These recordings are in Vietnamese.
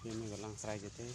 Dia mình còn lang say cho thế.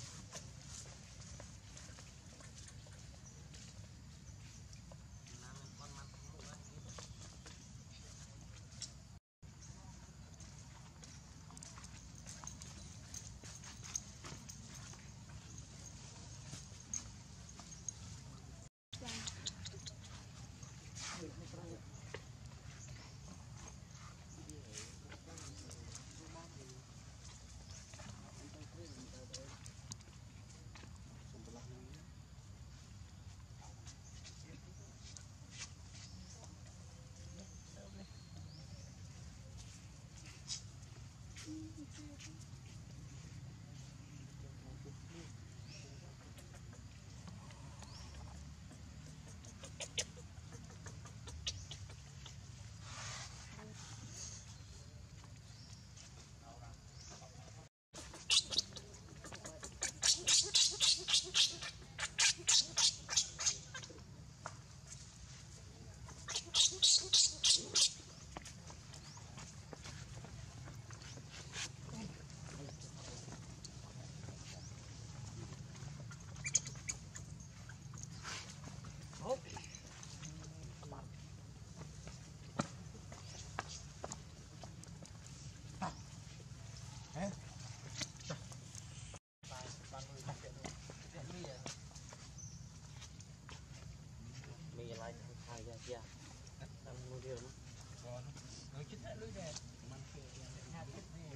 Mì lại thay ra kia, ăn mua điều nó. Còn nói chuyện lại lưỡi đẹp, mình phải nhạt hết đi.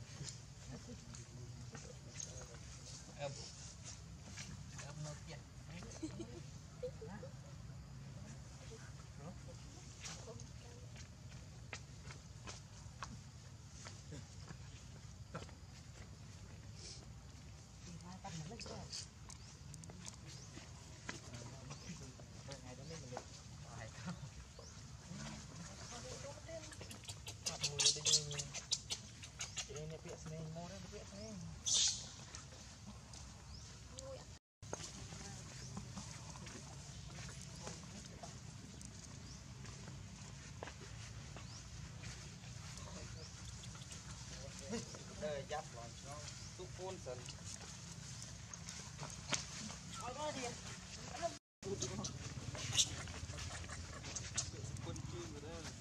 Em nói chuyện. Đây giáp lon nó túc cuốn sần. Ôi đó đi. Quân chim rồi đó.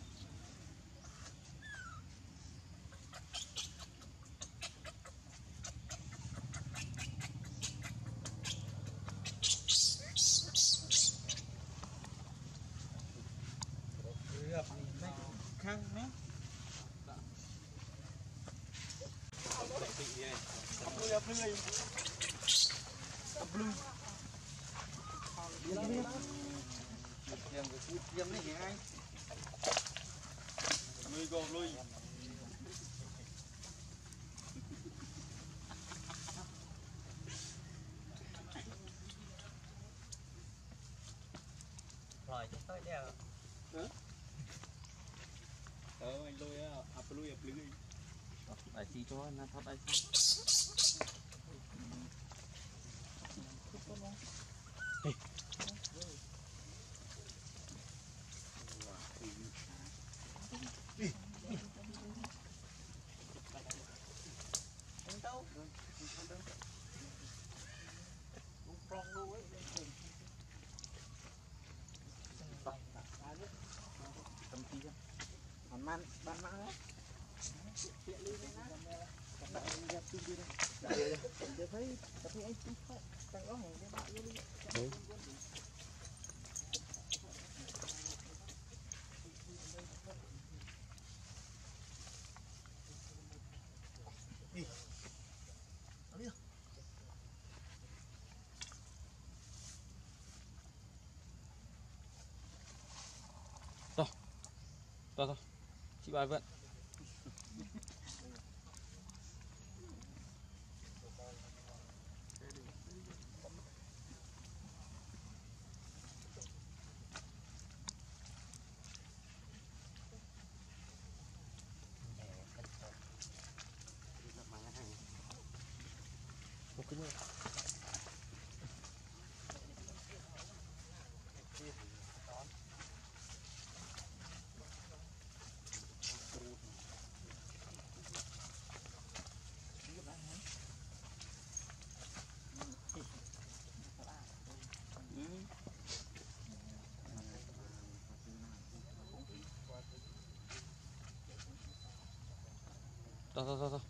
Gặp khăn mấy. Blue. Diêm này ai? Nuôi gò nuôi. Rồi chắc tới đeo. Anh lôi á, blue. Đại chi cho nó thoát đại chi. Không đâu. Cũng prong luôn ấy. Cầm chi chứ. Còn man á. Tiện đi này nè. Các bạn gặp chung đi đây. Để thấy anh chung phải. Tăng đó hẹn các bạn luôn đi. Đấy. Đi. Đi. To. Chị bài vận. Một cái nữa. to.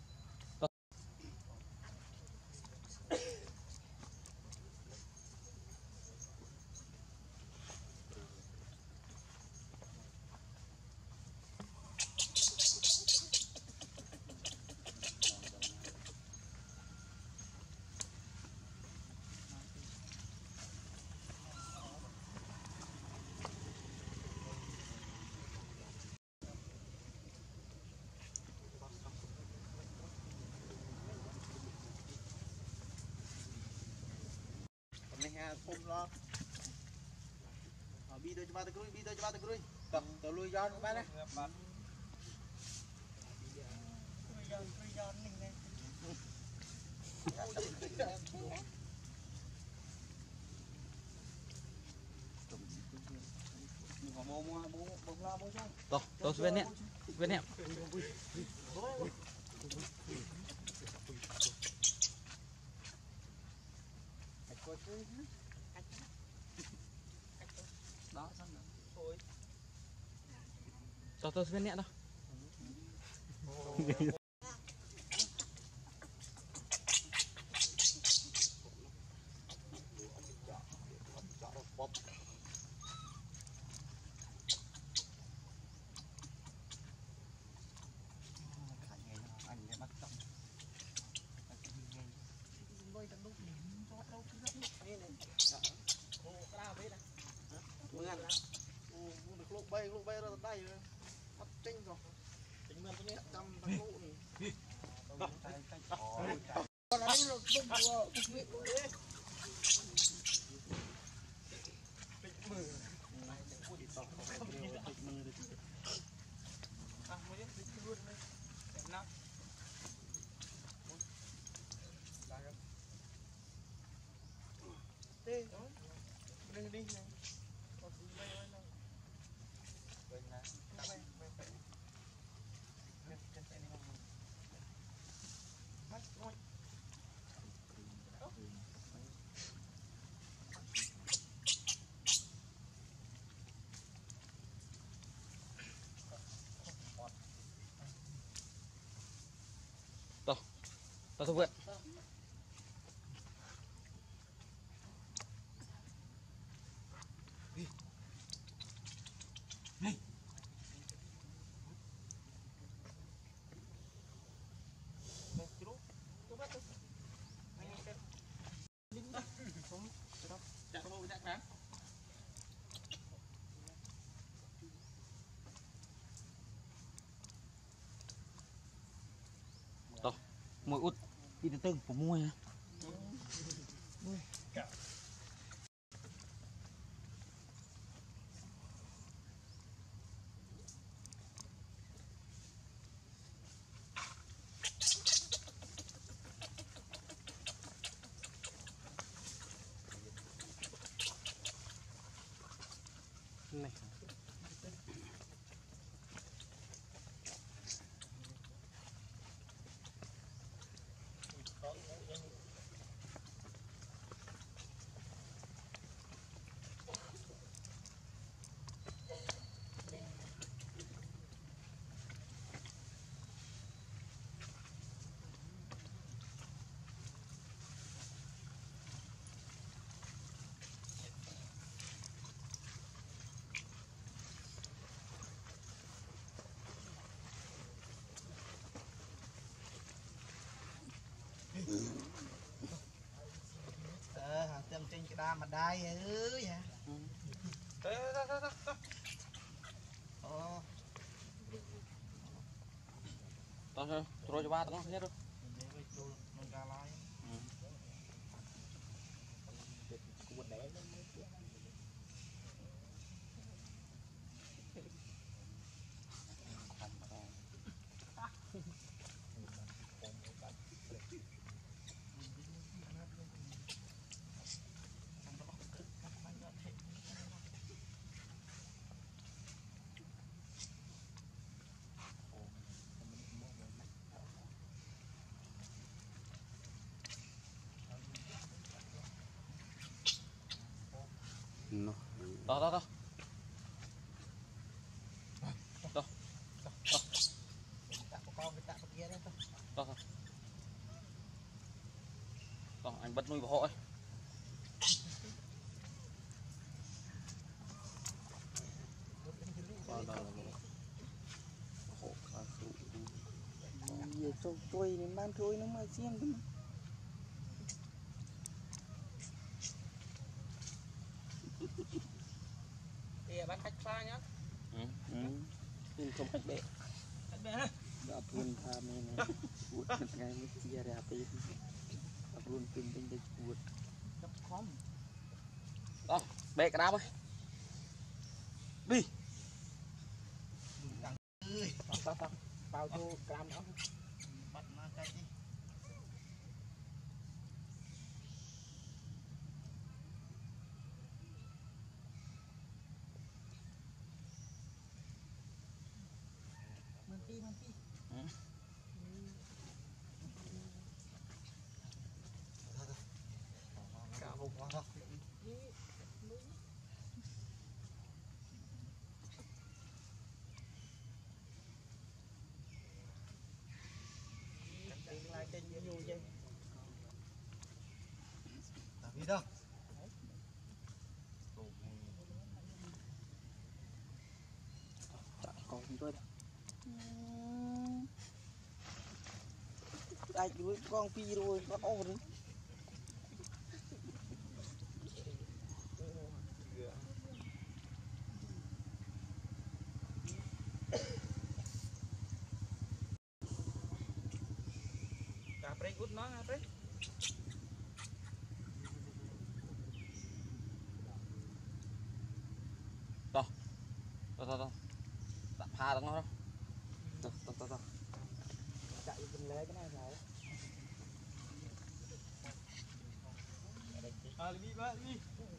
này ha phun lo bi tôi cho ba tôi cruy tao lui giòn các bạn đấy To bên nè đó xong rồi thôi to bên nè đó lúc bay ra đây bắt tinh rồi tính mượn cái trăm thằng lũ này còn anh rồi đi này to vượt to mũi út đi từ từ của mua nha này tem trên cái đa mà đai ơi hả to rồi cho ba tao hết rồi no. To Con cái kia đấy anh bắt nuôi bảo ấy Giờ cho tôi nên ban thôi nó mà xiên thôi. Thì bắt khách pha nhá. Nên không khách bệ. Khách bè ha. Đã tuôn tha mê này. Buốt ngày mới chia ra bê. Đã luôn tìm đến đây buốt. Đập khóm. đó bê cái đáp ấy đi Tao bao vô cam đó. Bắt mà cái đi. Mati. Cả vùng quá thôi. Lại trên nhiều vậy. Đi đâu? Chạy con tôi đây. Ai cứ con phi rồi nó ô rồi. Cả break út nó ha break. đó tạm pha được nó đâu đó Chạy bên lé cái này vào. Đi ba đi.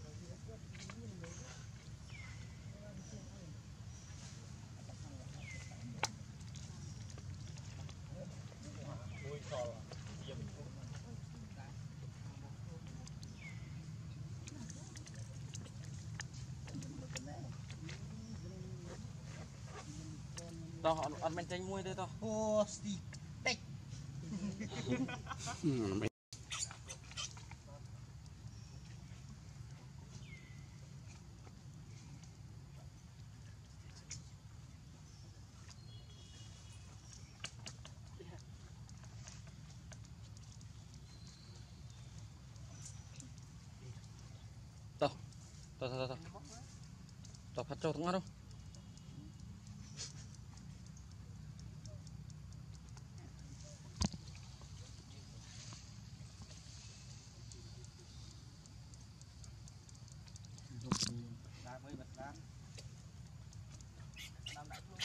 đó ăn men chanh muối đây to Ô stick. tao phát cho thằng đâu Đá mới bật đá. Đá lại luôn.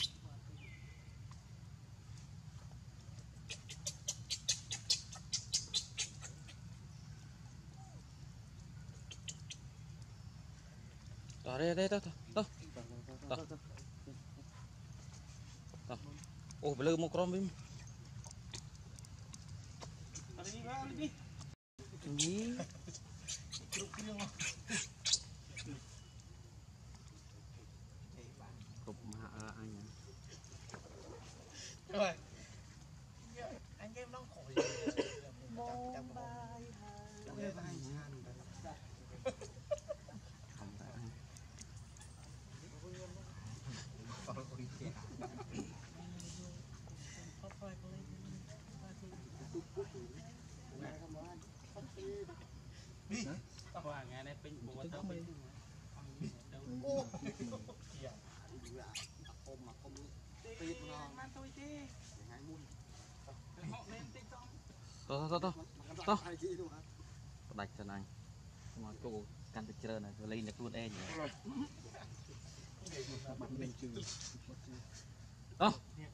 đó đây đó ô bây giờ một con bim Đi. Gì? cục mà anh Rồi. Anh em nó khỏi. Mông bài không phải anh Đi. Qua ngày này pin bộ tao pin. ôm mà không Tít nó. Man tôi chứ. Họ lên TikTok. đó đánh cho anh mà cô căn thực chơi này rồi lên được luôn e nhỉ bạn bên chừng. đó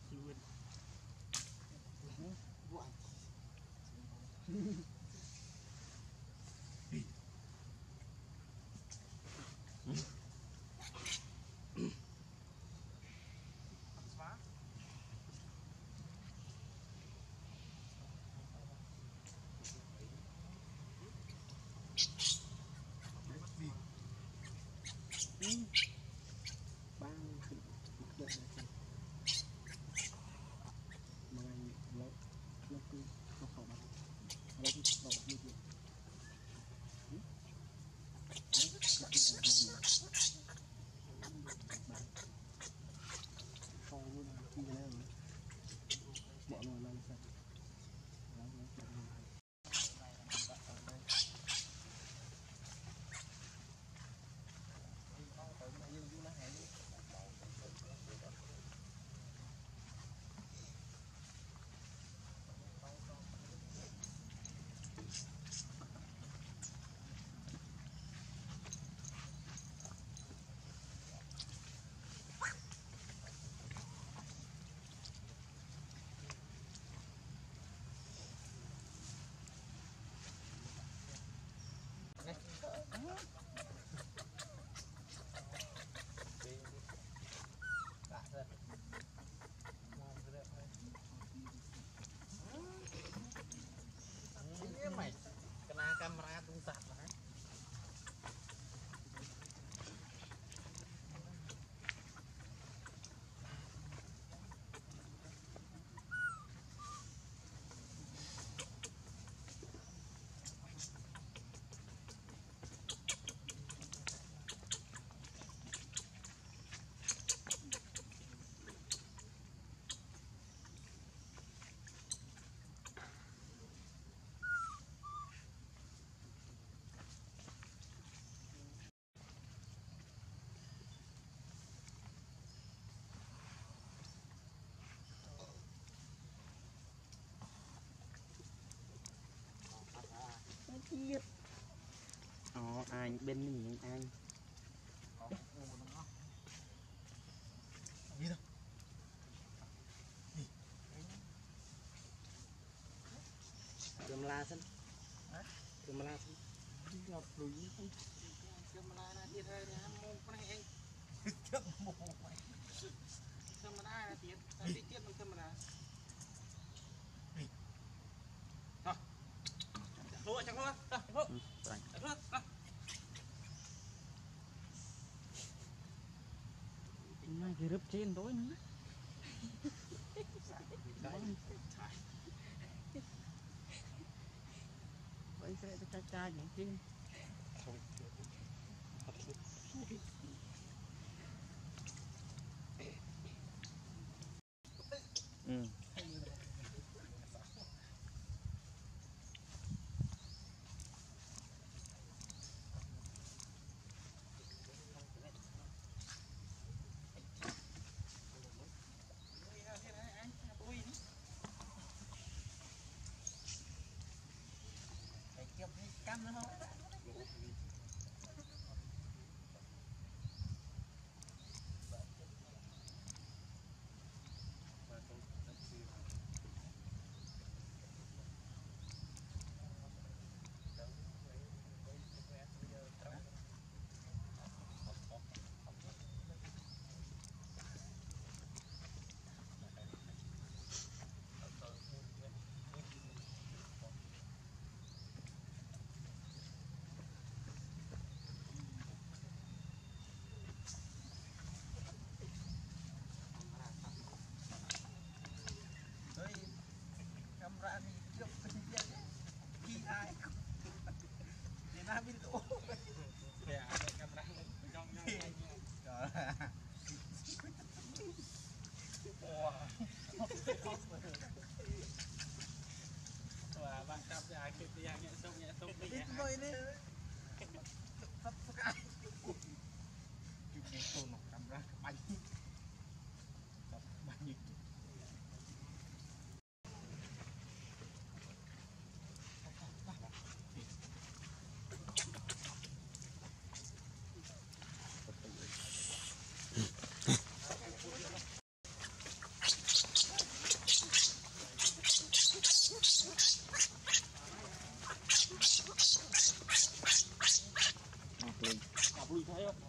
Bang được này. Mà anh nó cứ nó khẩu mà. Nó cứ anh bên mình anh cơm la sân cơm la sân gặp lùi cơm la na tiệt hơi nha mông con này anh cơm mông cơm la na tiệt tiệt mình cơm la lúa chẳng lúa ngay cái rớp trên tối nữa vậy sẽ chai chai những trên cam nữa không? Lùi thấy không?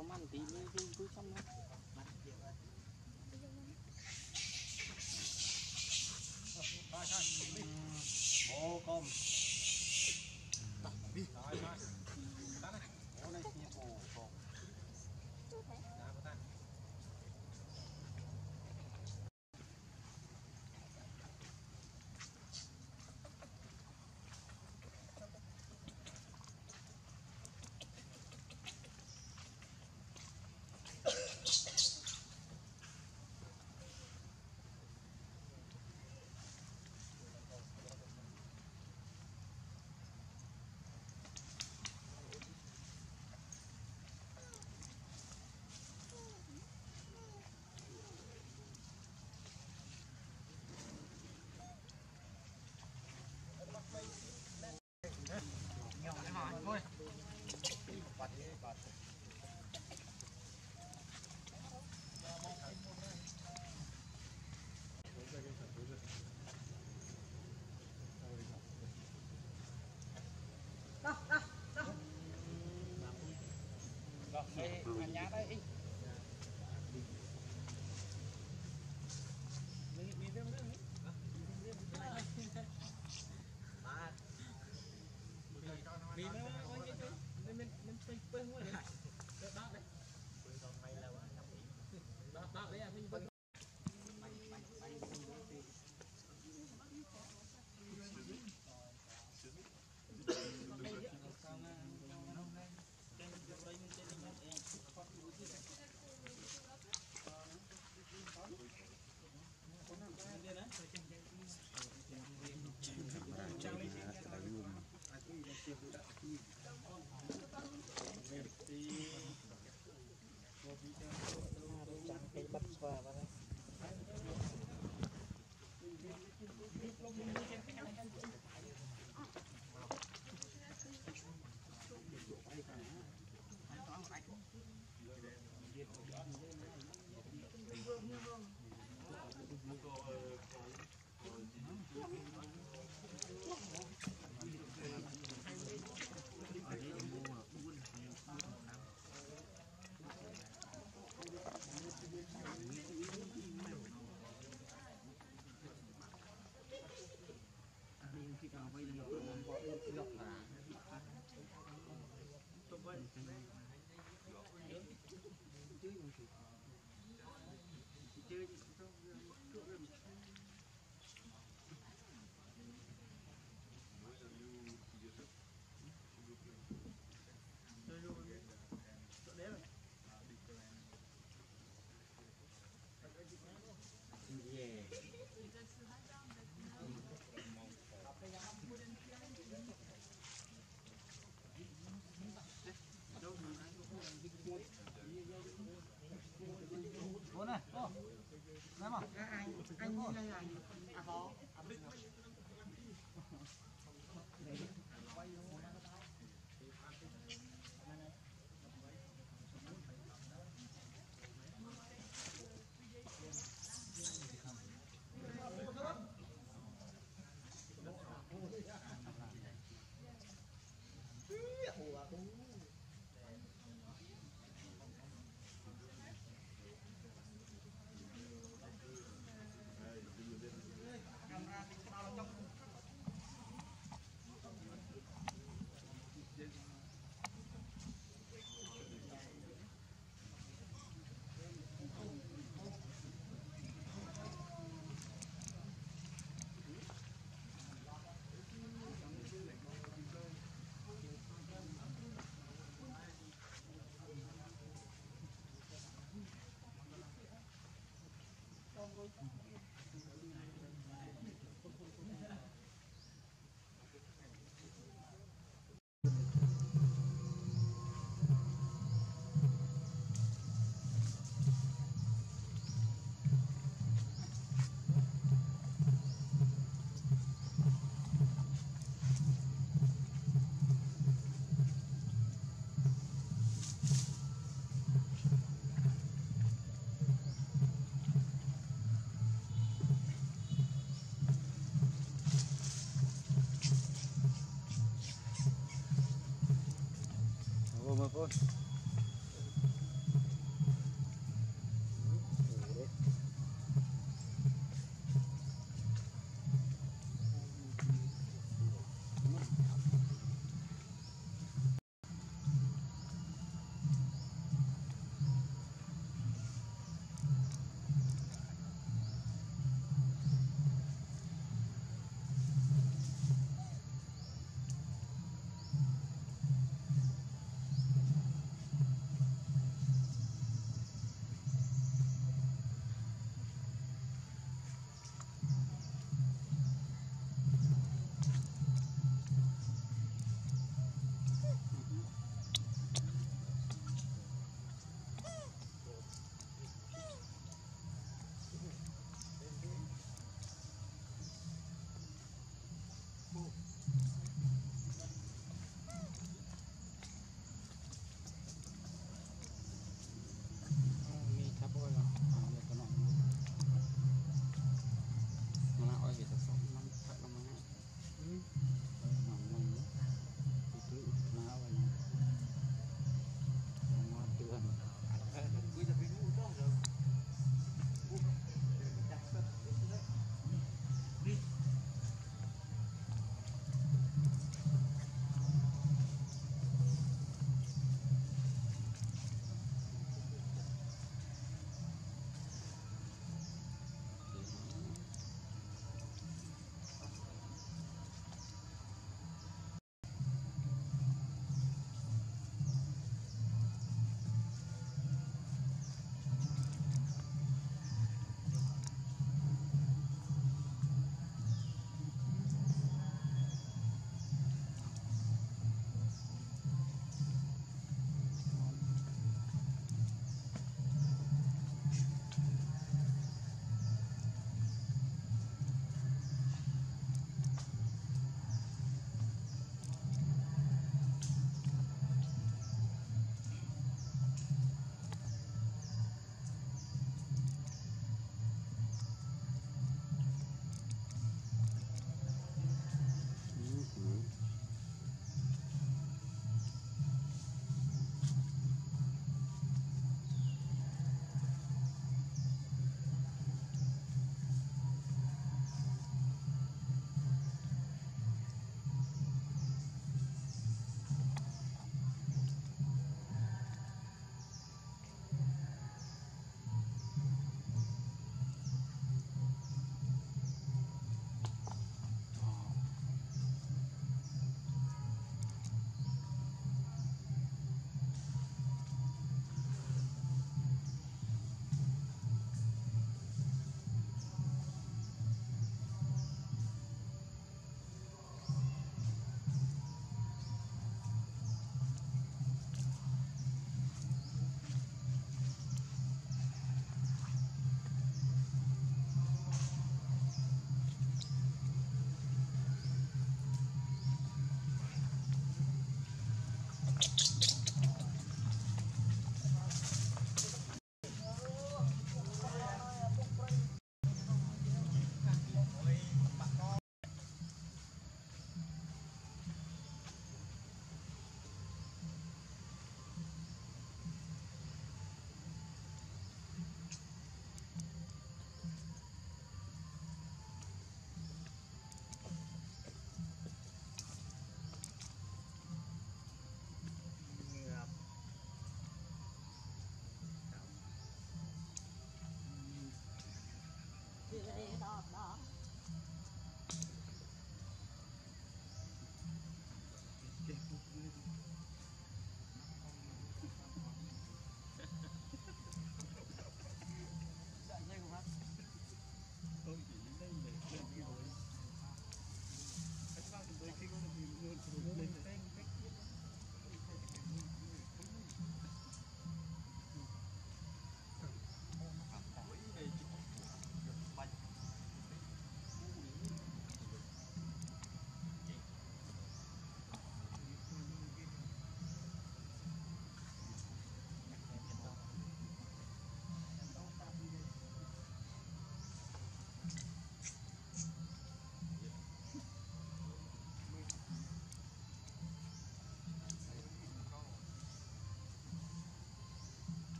ប្រហែលនាទីនេះយើងគួយចំណាអូកុំដាក់ពីហើយហើយដាក់ណាអូនេះជាអូកុំanh nhá đấy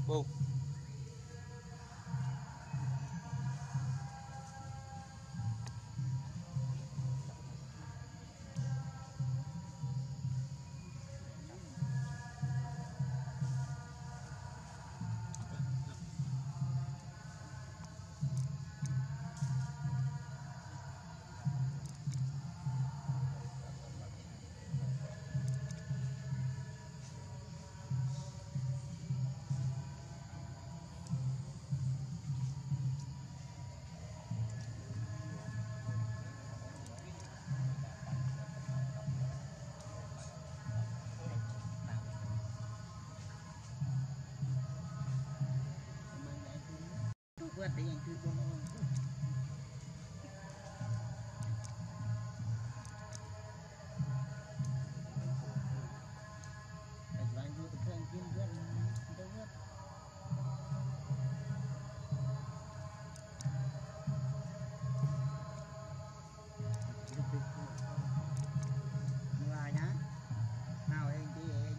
Bông. vượt đi anh cứ buông anh vừa tập anh kiếm vượt đâu vượt ngoài nhá nào anh đi anh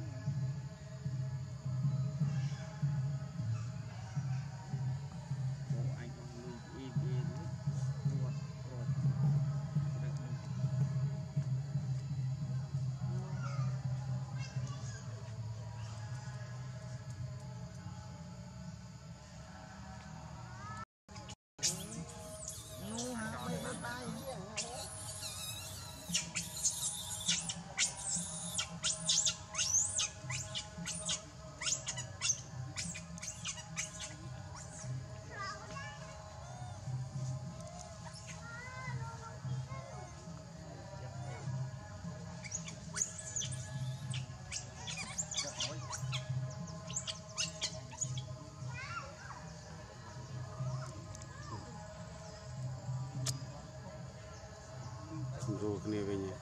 rồi cái này về nhỉ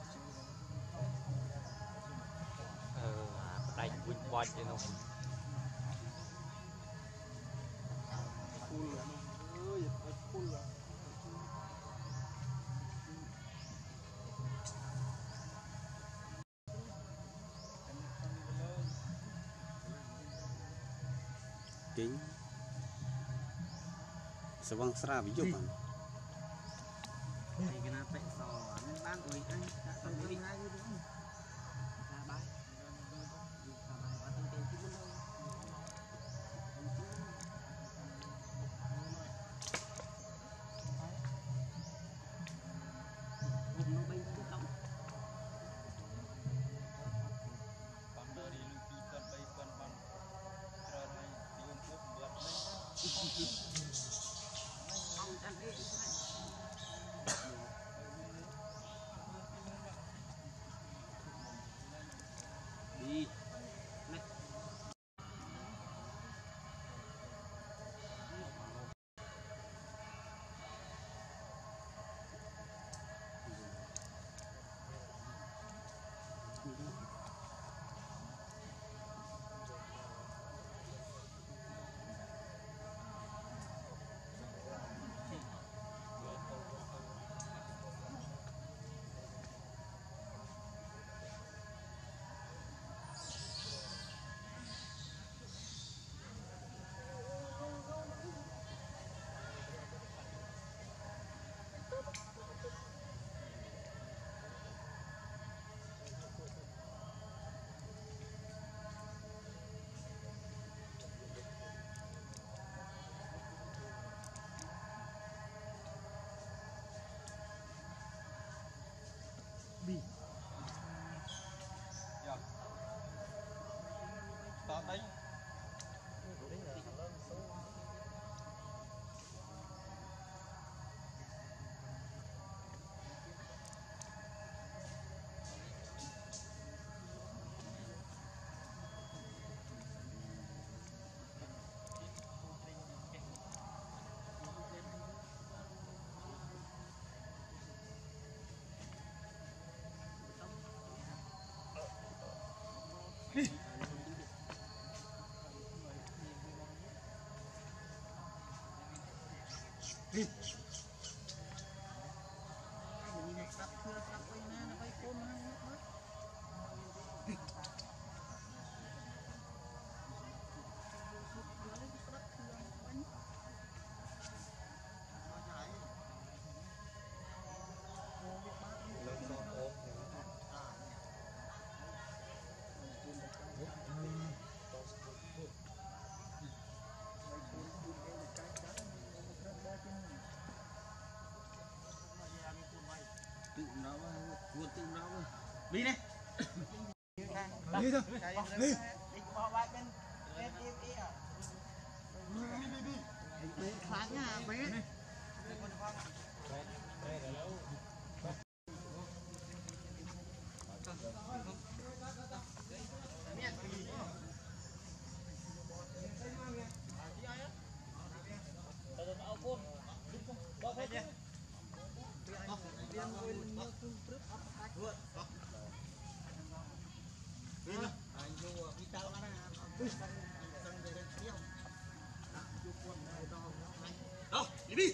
đánh quỳnh quanh cho nó kính sẽ văng sra ví dụ bạn cái nào phải sò bán ủi anh đã tôi đi ngay đi đúng ra bài ở trong tiền chứ đâu nó bay cứ động ông ăn đi đi đi đó đấy đi nó cuốn tự nó đi này đi thôi đi đi bỏ ba bên bên kia bé khá nha bé đi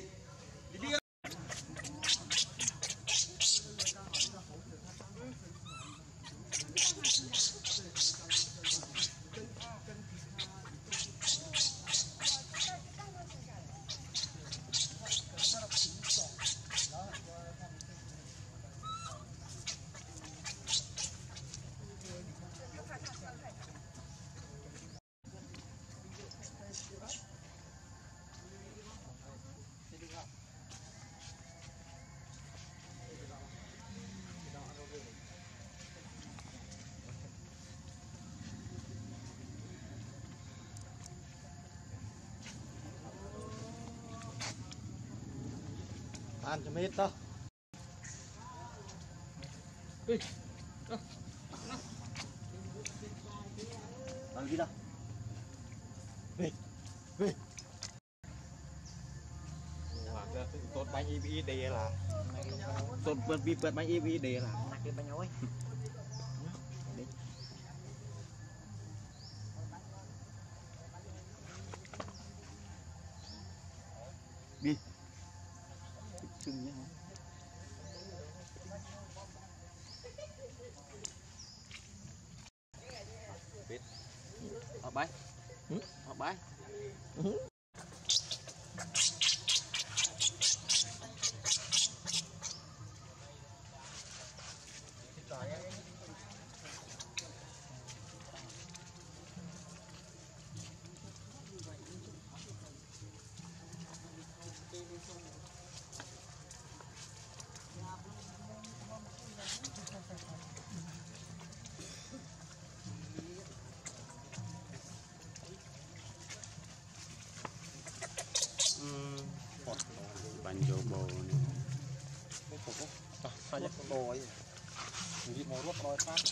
ăn cho mít đó ăn gì đâu về về tốt bánh EVD là tốt bật bánh EVD là nạc cái bánh ối đi chừng nhá biết ở bãi ở bãi bánh dâu bò này sao nhắc đồ ấy đi mồi ruốc rồi phát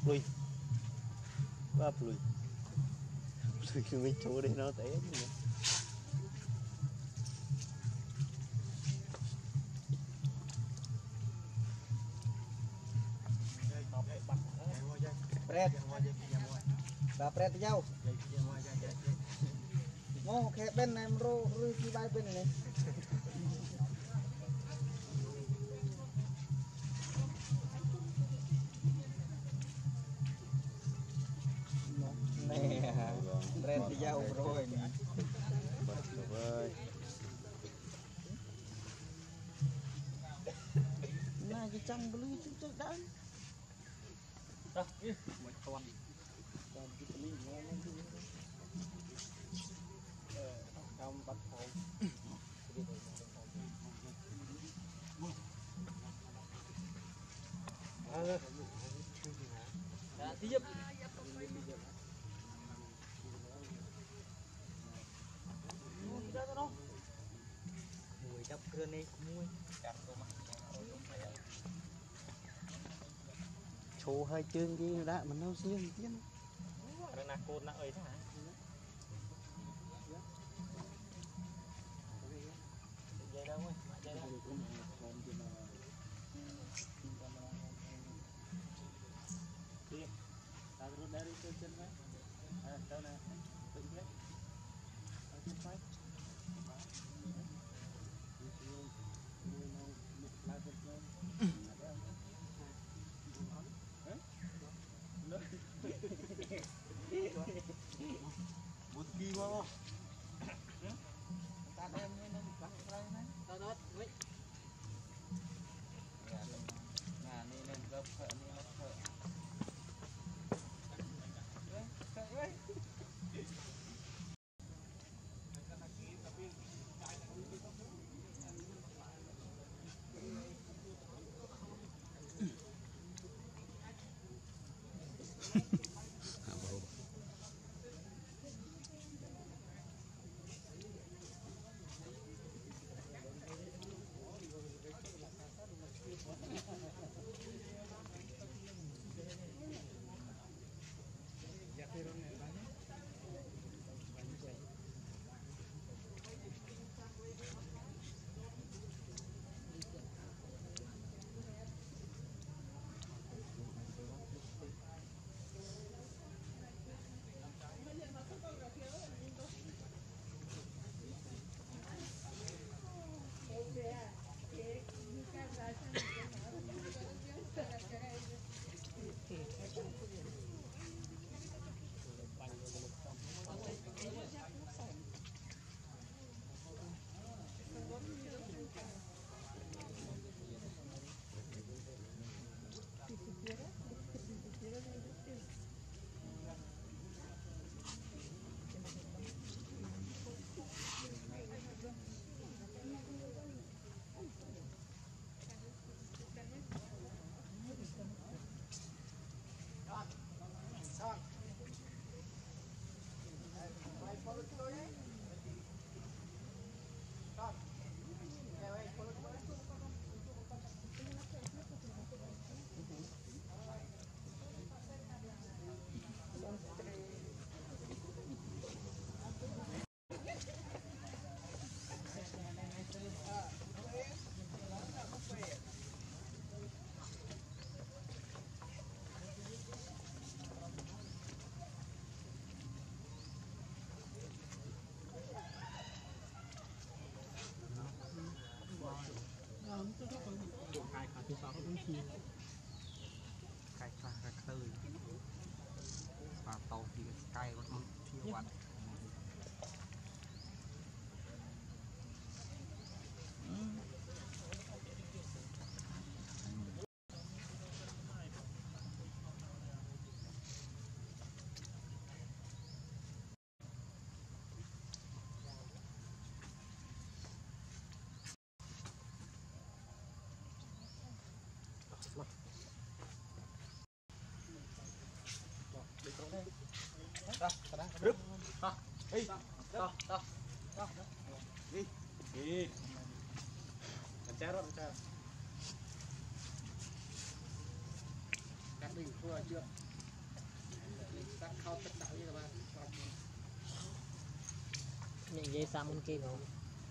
lùi ba lùi lùi mình chỗ đây nó té Pret, bà Pret đi nhau. Ngô khe bên này rô rư chi bay bên này. Nè, Pret đi nhau rồi. Bật rồi. Này cái trăm blue chút chút đã. Đó, một con. Không bắt hồn. Đã tiếp. Mùi đắp cơ này mùi. Chô hai chương gì đã mà nó riêng tiên. Đang là côn đã ấy thế hả? Dây đâu ơi, dây đâu. Đi, ta rút đá đi chân đấy. Đâu nè, tự biết. Chân phải. Một kỳ quá. Ta đem lên bắt đây này. Đó, vậy. Nah, ini nên gấp phở, ini gấp phở. Cái pha cái khơi. Pha tàu thì cái con thiêu bắn. Đi. Chả rồi, chả. Cắt đi, chưa chưa. đặt khâu tất đạo như là bạn những dây xa môn kia không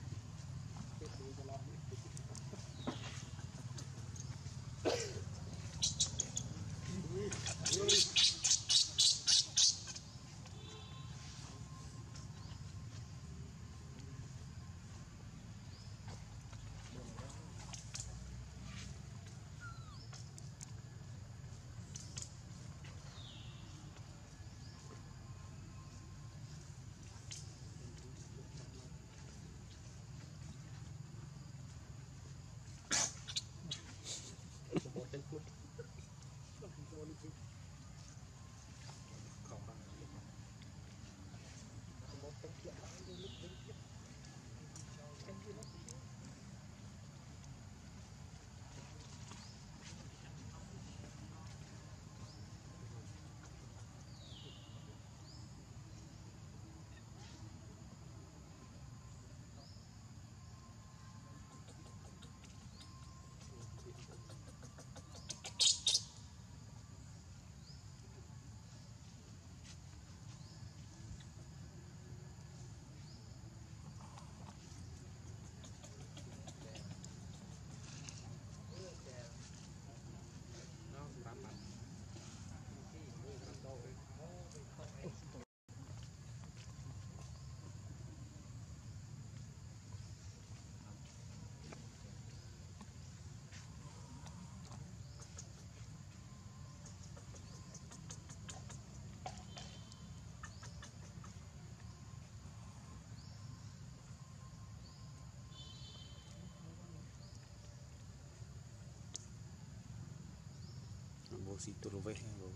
Bộ xịt tôi về rồi.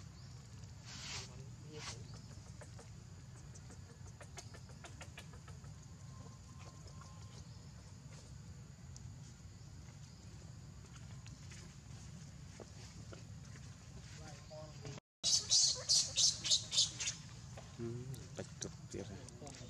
Bạch tuộc tiệt rồi.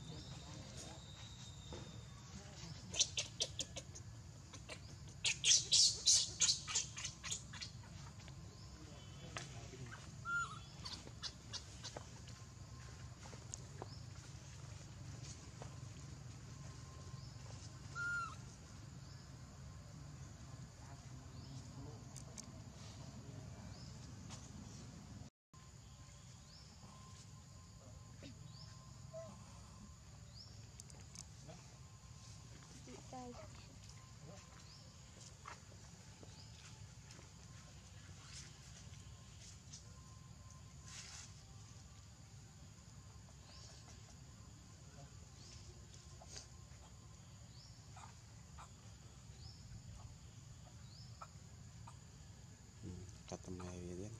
Cắt tầm này về đấy.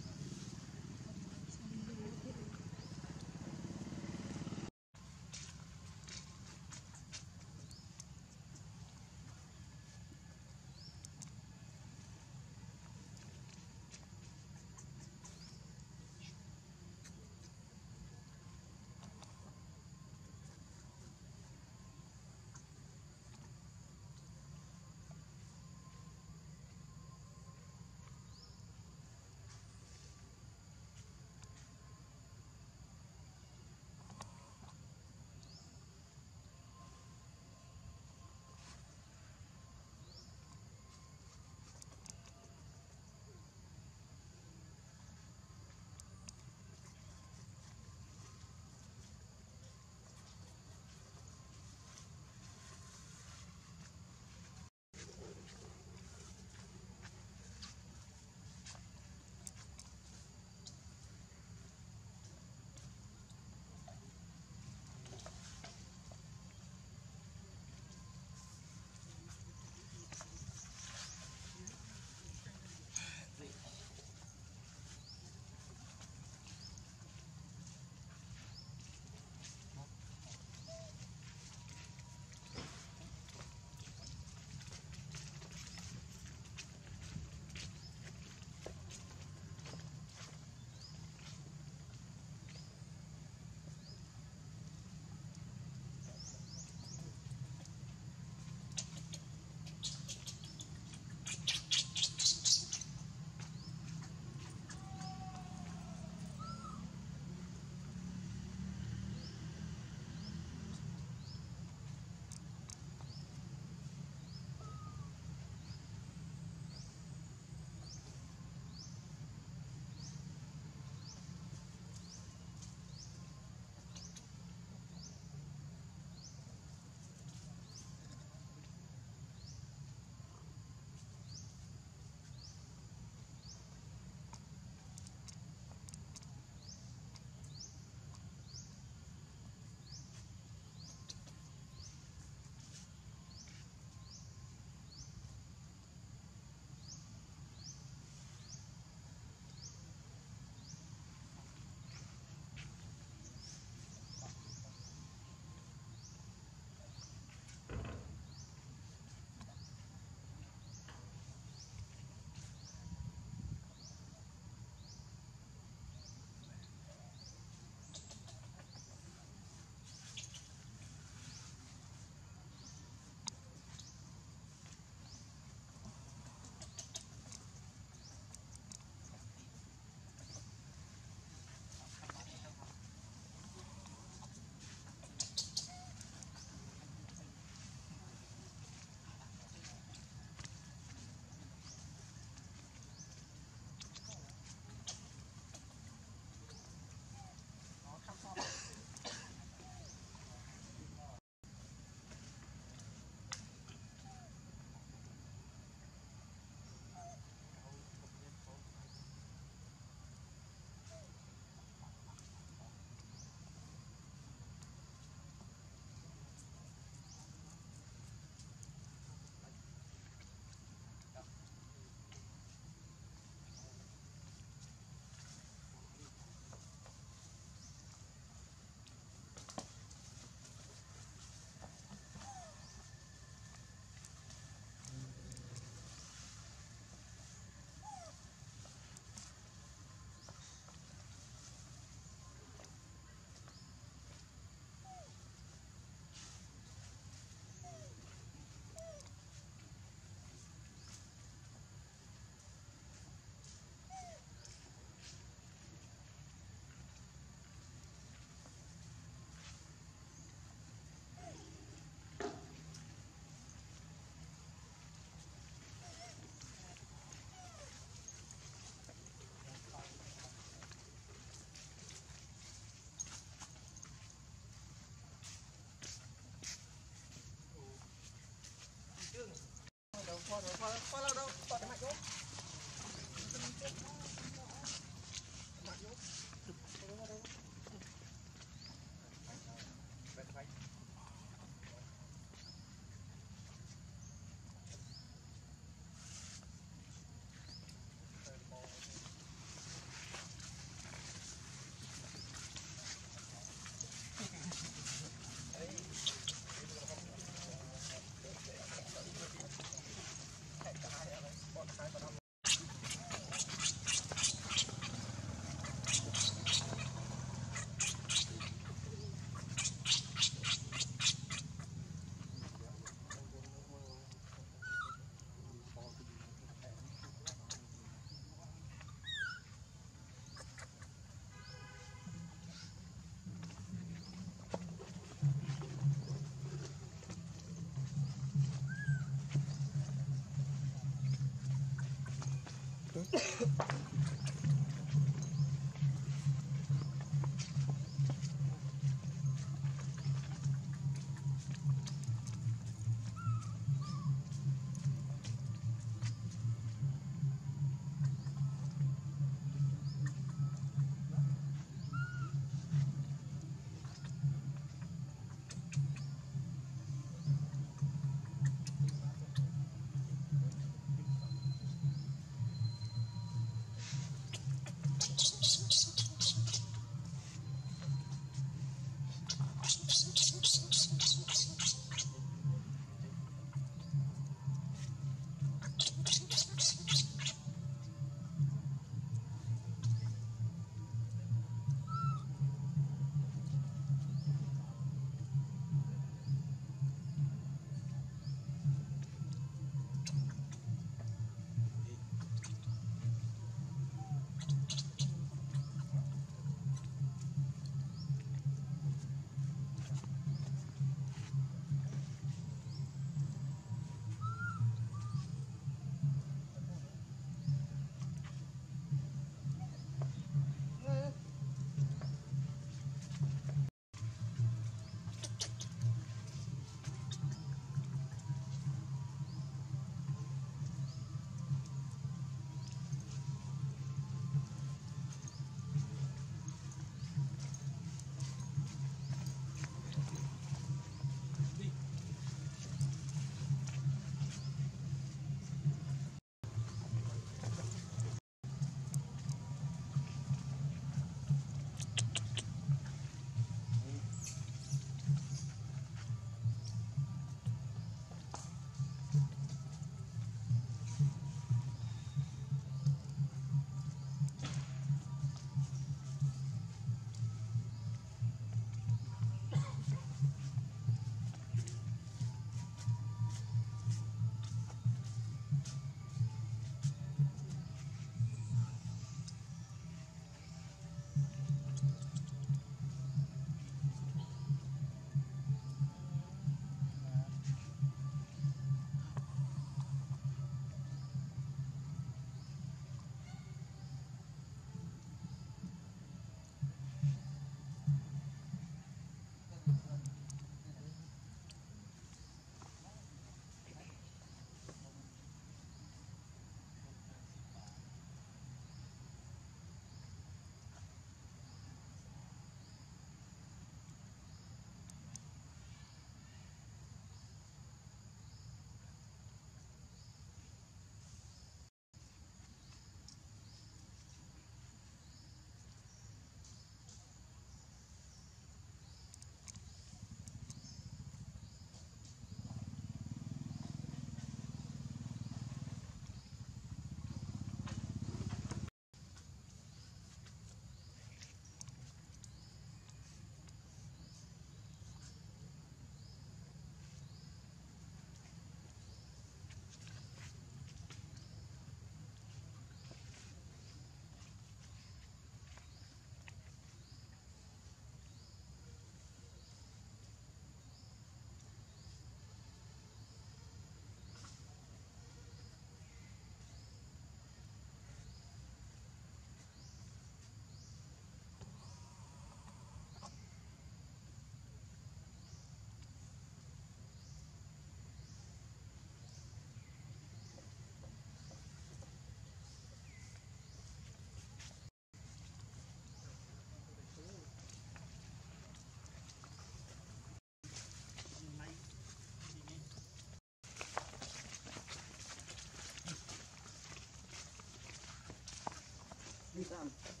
Sam